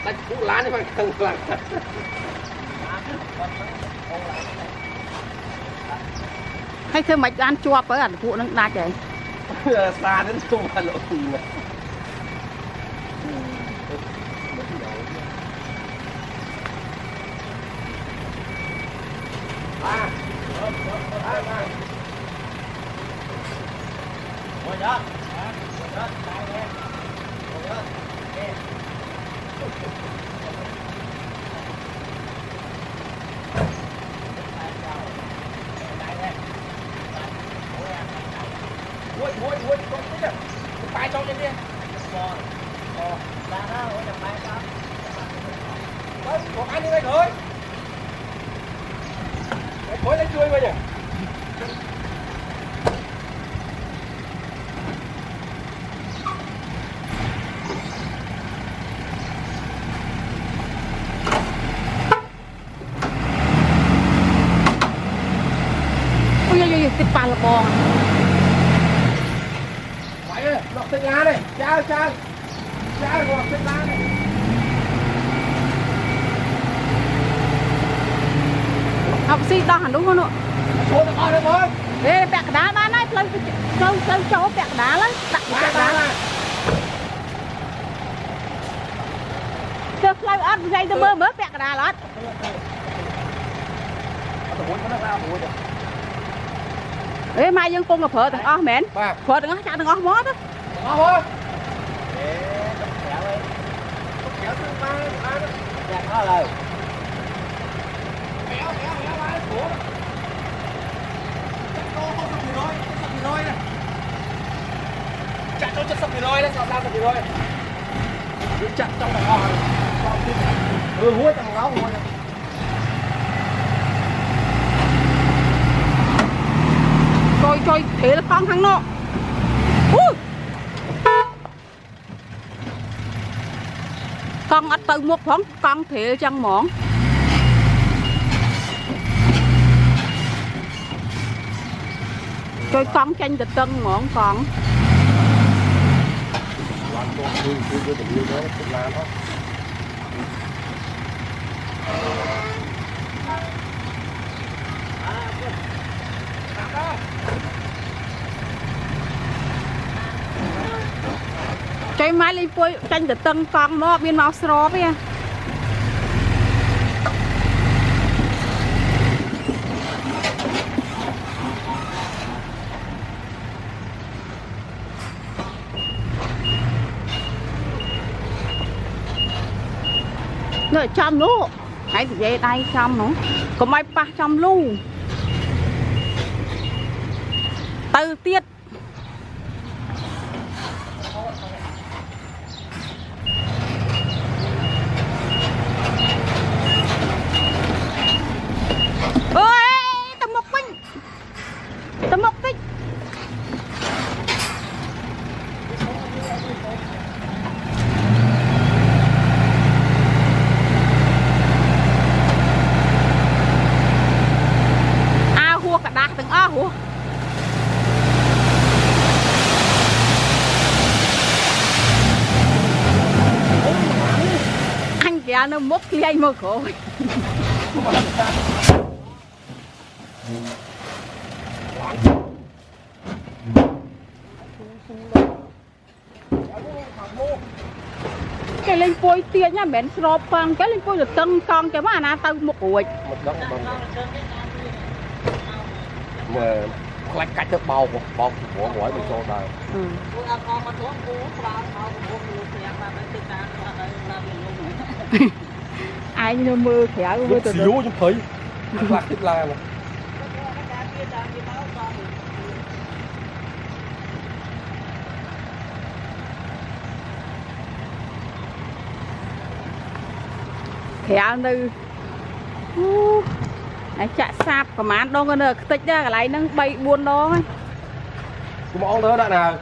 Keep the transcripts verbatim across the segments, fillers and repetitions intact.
đánh cú lá đi phải không làm hay thêm mạch ăn chua với ảnh phụ nó đa vậy xa đến không phải lộ này à ngồi đó ngồi đó tay nghe ngồi đó nghe muối muối muối con thích à tay trong lên đi con ờ ra đó ôi làm tay sao đấy còn ăn đi đây thôi mới lấy chui vào nhỉ ôi ôi ôi cái pa là bò phải ơi lọc thịt lá này chao chao chao lọc thịt lá này học si đo hẳn đúng không ạ số được rồi được rồi ê bẹt đá bán đấy lâu lâu lâu chỗ bẹt đá lắm đặt bẹt đá được lâu ăn dây tôi mơ bớt bẹt đá lót ê mai dân cung là phở từng o mến phở từng o chả từng o mó đó ngon không kéo từ ba ba đó dạ nó lời kéo kéo kéo ba của chắc cô không sắp thì rồi sắp thì rồi này chặt cho chất sắp thì rồi đấy sao sao sắp thì rồi cứ chặt trong này ngon ừ húi trong áo húi rồi rồi thế là con thằng nọ con ở từ một phóng con thế chẳng món rồi con tranh được tân món con chơi máy lên phơi tranh được tân con nó biên màu sro với rồi chăm luôn hãy về đây chăm nữa có mấy pa chăm luôn từ tiết ôi tao một quanh tao một tích à hùa cả đạc từng o hùa anh kìa nó mốc khi anh mơ khổ cái lên phôi tia nhá bén srop con cái lên phôi được tân con cái mà na tao một ủi một đống mà lại cách được bầu bầu của mỗi mình cho đây ai như mưa khéo mưa từ xíu chứ thấy lạc thích la này khéo như chạ sạp của má đâu có được tích ra cái này nó bay buôn đó ấy cái món đó đã nào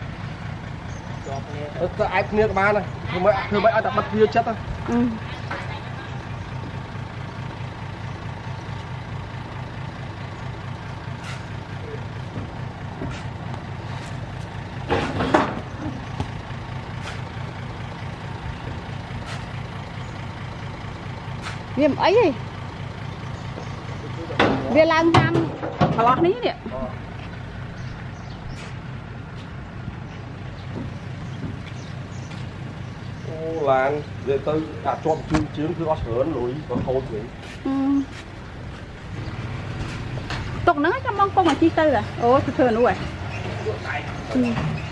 ai kia các bạn này thưa mấy thưa mấy ai đặt bắt kia chất á viêm ấy gì viêm lang nham thà lót ní nè là để tôi cả cho chuyên chuyến cứ ót hớn lối có khâu vậy tục nữa cho mong con mà chi tư à ủa tôi thừa nữa rồi